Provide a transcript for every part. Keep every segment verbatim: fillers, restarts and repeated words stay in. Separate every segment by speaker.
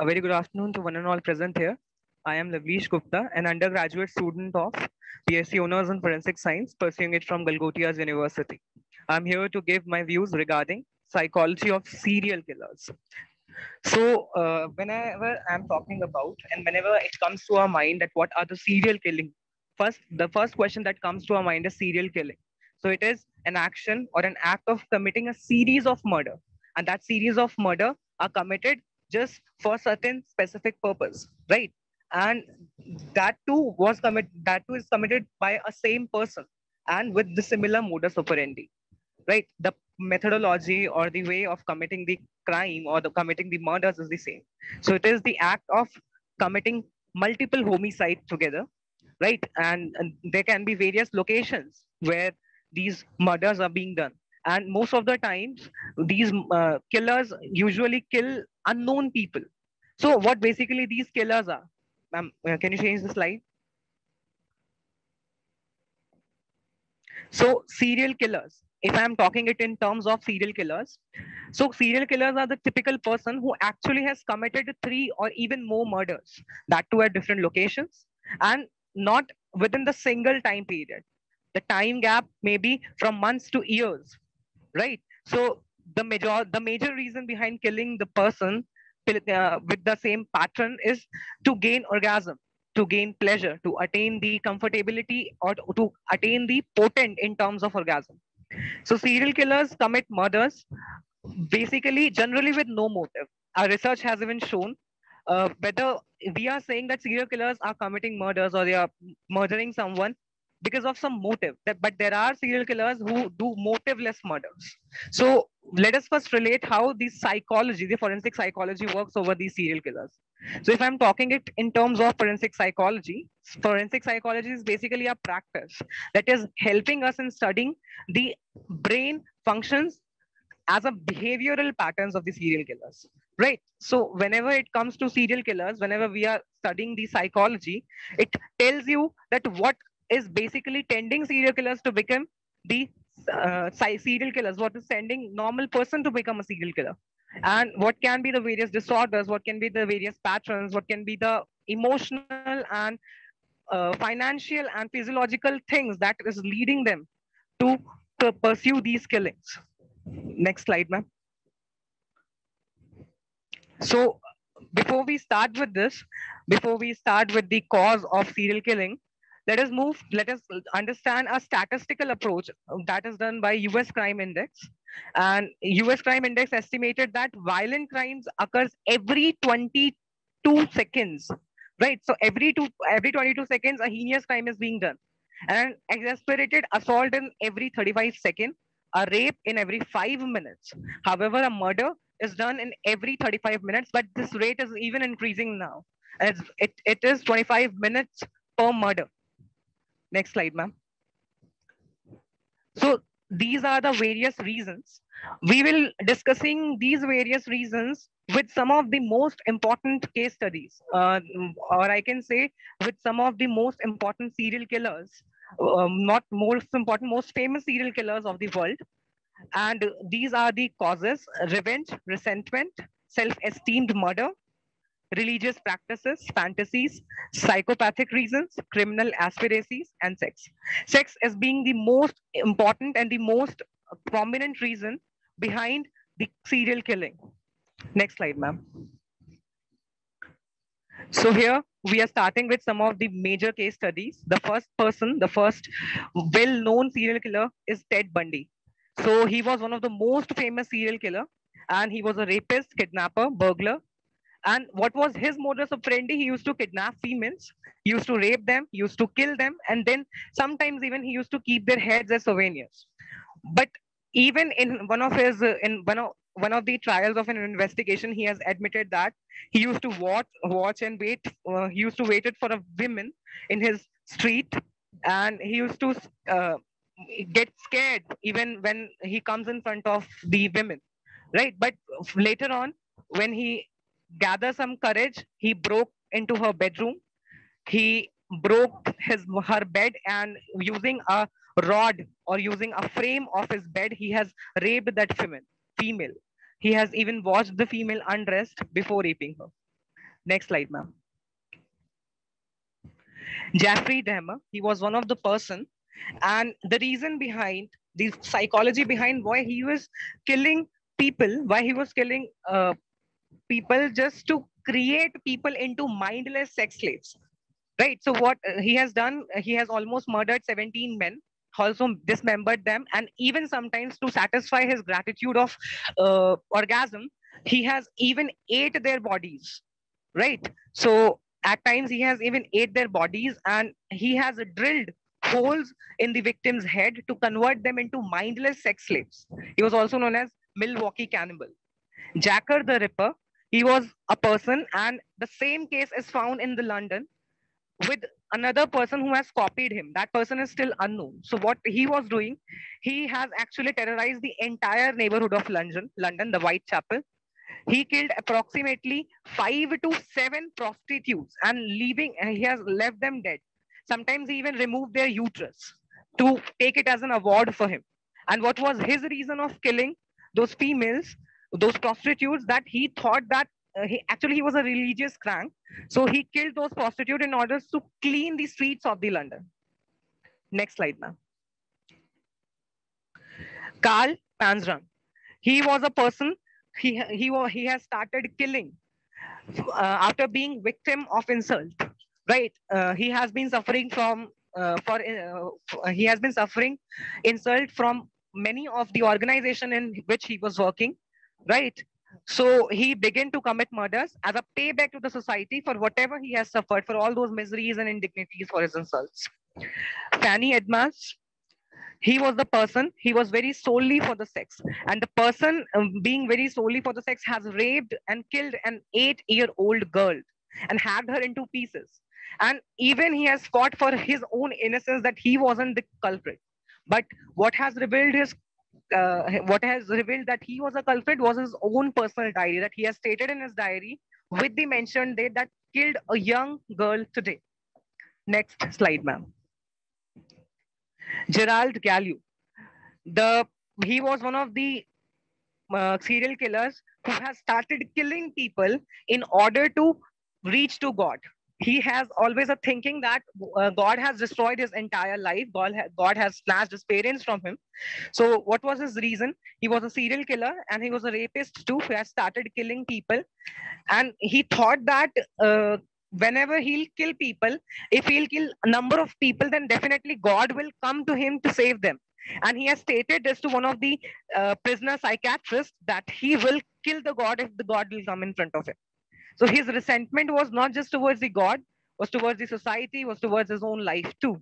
Speaker 1: A very good afternoon to one and all present here. I am Lavleesh Gupta, an undergraduate student of B S c Honors in Forensic Science, pursuing it from Galgotias University. I'm here to give my views regarding psychology of serial killers. So, uh, whenever I'm talking about, and whenever it comes to our mind that what are the serial killing, first the first question that comes to our mind is serial killing. So it is an action or an act of committing a series of murder, and that series of murder are committed just for certain specific purpose, right? And that too was commit that too is committed by a same person and with the similar modus operandi, right? The methodology or the way of committing the crime or the committing the murders is the same. So it is the act of committing multiple homicides together, right? And, and there can be various locations where these murders are being done, and most of the times these uh, killers usually kill unknown people. So what basically these killers are, ma'am, uh, can you change the slide? So serial killers, if I'm talking it in terms of serial killers, so serial killers are the typical person who actually has committed three or even more murders, that too at different locations, and not within the single time period. The time gap may be from months to years, right? So the major the major reason behind killing the person uh, with the same pattern is to gain orgasm, to gain pleasure, to attain the comfortability, or to to attain the potent in terms of orgasm. So serial killers commit murders basically generally with no motive. Our research has even shown, uh, whether we are saying that serial killers are committing murders or they are murdering someone because of some motive, that, but there are serial killers who do motiveless murders. So let us first relate how the psychology, the forensic psychology works over these serial killers. So if I'm talking it in terms of forensic psychology, forensic psychology is basically a practice that is helping us in studying the brain functions as a behavioral patterns of the serial killers, right? So whenever it comes to serial killers, whenever we are studying the psychology, it tells you that what is basically tending serial killers to become the uh, serial killers, what is sending normal person to become a serial killer, and what can be the various disorders, what can be the various patterns, what can be the emotional and uh, financial and physiological things that is leading them to, to pursue these killings. Next slide, ma'am. So before we start with this, before we start with the cause of serial killing, let us move, let us understand a statistical approach that is done by U S Crime Index. And U S Crime Index estimated that violent crimes occurs every twenty-two seconds. Right. So every two every twenty-two seconds, a heinous crime is being done. And exasperated assault in every thirty-five seconds, a rape in every five minutes. However, a murder is done in every thirty-five minutes, but this rate is even increasing now. It's, it, it is twenty-five minutes per murder. Next slide, ma'am. So these are the various reasons. We will discussing these various reasons with some of the most important case studies, uh, or I can say with some of the most important serial killers, um, not most important, most famous serial killers of the world. And these are the causes: revenge, resentment, self esteemed murder, religious practices, fantasies, psychopathic reasons, criminal aspiracies, and sex. Sex as being the most important and the most prominent reason behind the serial killing. Next slide, ma'am. So here we are starting with some of the major case studies. The first person, the first well-known serial killer is Ted Bundy. So he was one of the most famous serial killer, and he was a rapist, kidnapper, burglar. And what was his modus operandi? He used to kidnap females, used to rape them, used to kill them, and then sometimes even he used to keep their heads as souvenirs. But even in one of his uh, in one of one of the trials of an investigation, he has admitted that he used to watch watch and wait. Uh, he used to wait it for a woman in his street, and he used to uh, get scared even when he comes in front of the women, right? But later on, when he gathered some courage, he broke into her bedroom. He broke his her bed, and using a rod or using a frame of his bed, he has raped that female female He has even watched the female undressed before raping her. Next slide, ma'am. Jeffrey Dahmer, he was one of the person, and the reason behind the psychology behind why he was killing people, why he was killing uh, people just to create people into mindless sex slaves. Right. So what uh, he has done, uh, he has almost murdered seventeen men, also dismembered them, and even sometimes to satisfy his gratitude of uh, orgasm, he has even ate their bodies. Right. So at times he has even ate their bodies, and he has drilled holes in the victim's head to convert them into mindless sex slaves. He was also known as Milwaukee Cannibal. Jacker the Ripper, he was a person, and the same case is found in the London with another person who has copied him. That person is still unknown. So what he was doing, he has actually terrorized the entire neighborhood of London, London, the Whitechapel. He killed approximately five to seven prostitutes and leaving, and he has left them dead. Sometimes he even removed their uterus to take it as an award for him. And what was his reason of killing those females, those prostitutes? That he thought that uh, he actually he was a religious crank, so he killed those prostitutes in order to clean the streets of the London. Next slide, ma'am. Karl Panzram. He was a person. He he wa- he has started killing uh, after being victim of insult. Right. Uh, he has been suffering from uh, for uh, f- he has been suffering insult from many of the organization in which he was working. Right. So he began to commit murders as a payback to the society for whatever he has suffered, for all those miseries and indignities for his insults. Fanny Edmonds, he was the person, he was very solely for the sex, and the person um, being very solely for the sex has raped and killed an eight year old girl and hacked her into pieces, and even he has fought for his own innocence that he wasn't the culprit. But what has revealed his uh, what has revealed that he was a culprit was his own personal diary, that he has stated in his diary with the mentioned date that killed a young girl today. Next slide, ma'am. Gerald Gallo, the he was one of the uh, serial killers who has started killing people in order to reach to God. He has always a thinking that uh, God has destroyed his entire life. God, ha- God has snatched his parents from him. So, what was his reason? He was a serial killer and he was a rapist too, who has started killing people. And he thought that uh, whenever he'll kill people, if he'll kill a number of people, then definitely God will come to him to save them. And he has stated this to one of the uh, prisoner psychiatrists that he will kill the God if the God will come in front of him. So his resentment was not just towards the God, was towards the society, was towards his own life too.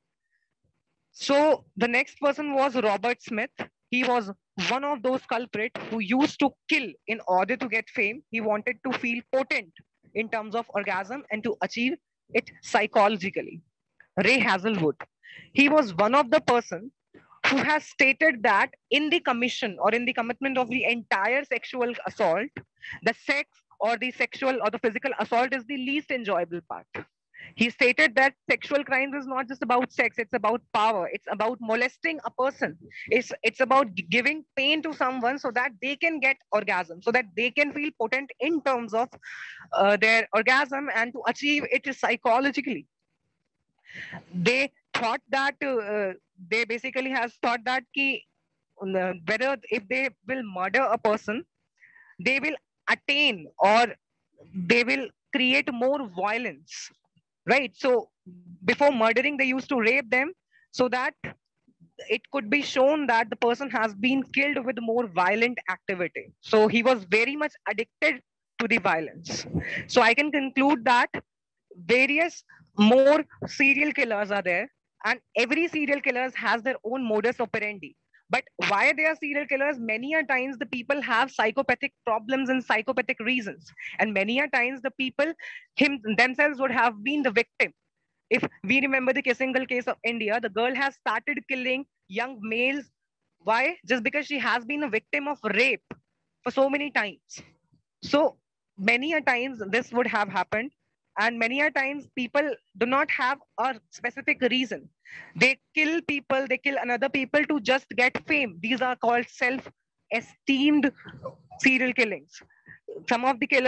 Speaker 1: So the next person was Robert Smith. He was one of those culprits who used to kill in order to get fame. He wanted to feel potent in terms of orgasm and to achieve it psychologically. Ray Hazelwood. He was one of the person who has stated that in the commission or in the commitment of the entire sexual assault, the sex or the sexual or the physical assault is the least enjoyable part. He stated that sexual crimes is not just about sex, it's about power. It's about molesting a person. It's, it's about giving pain to someone so that they can get orgasm, so that they can feel potent in terms of uh, their orgasm and to achieve it psychologically. They thought that, uh, they basically has thought that ki, uh, whether if they will murder a person, they will attain or they will create more violence, right? So before murdering, they used to rape them so that it could be shown that the person has been killed with more violent activity. So he was very much addicted to the violence. So I can conclude that various more serial killers are there, and every serial killer has their own modus operandi. But why they are serial killers, many a times the people have psychopathic problems and psychopathic reasons, and many a times the people him themselves would have been the victim. If we remember the Kissingal case of India, the girl has started killing young males. Why? Just because she has been a victim of rape for so many times. So many a times this would have happened, and many a times people do not have a specific reason. They kill people, they kill another people to just get fame. These are called self-esteemed serial killings. Some of the killers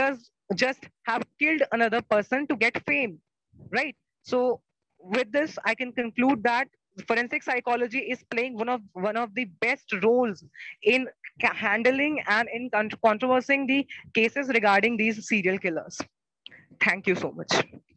Speaker 1: just have killed another person to get fame, right? So with this, I can conclude that forensic psychology is playing one of one of the best roles in ca- handling and in con- controversing the cases regarding these serial killers. Thank you so much.